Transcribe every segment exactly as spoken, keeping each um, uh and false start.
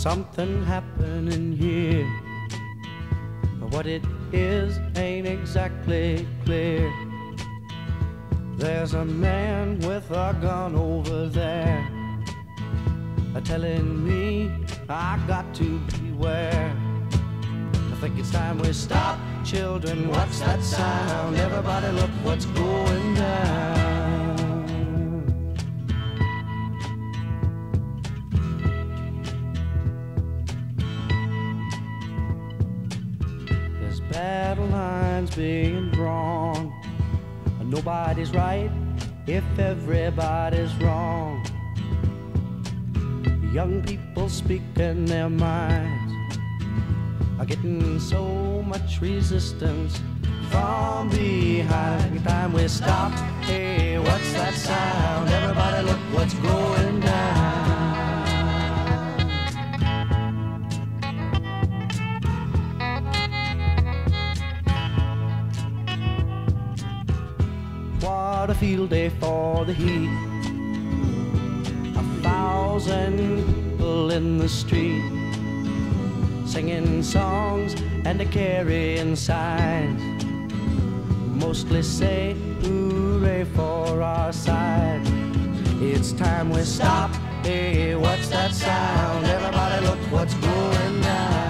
something happening here, but what it is ain't exactly clear. There's a man with a gun over there, telling me I got to beware. I think it's time we stop. Children, what's that sound? Everybody look what's going down. There's battle lines being drawn. Nobody's right if everybody's wrong. Young people speaking their minds are getting so much resistance from behind. Every time we stop, hey, what's that sound? Everybody look what's going down. What a field day for the heat. A thousand people in the street, singing songs and carrying signs, mostly say hooray for our side. It's time we stop. Hey, what's that sound? Everybody look what's going down.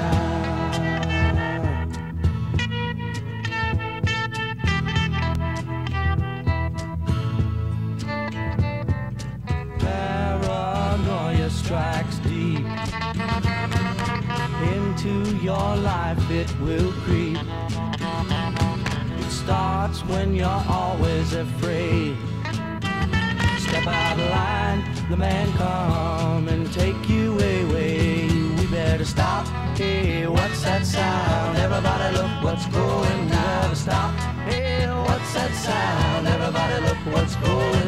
Paranoia strikes deep into your life, it will creep. It starts when you're always afraid. Step out of line, the man come and take you away. We better stop. Hey, what's that sound? Everybody look what's going. We better stop. Hey, what's that sound? Everybody look what's going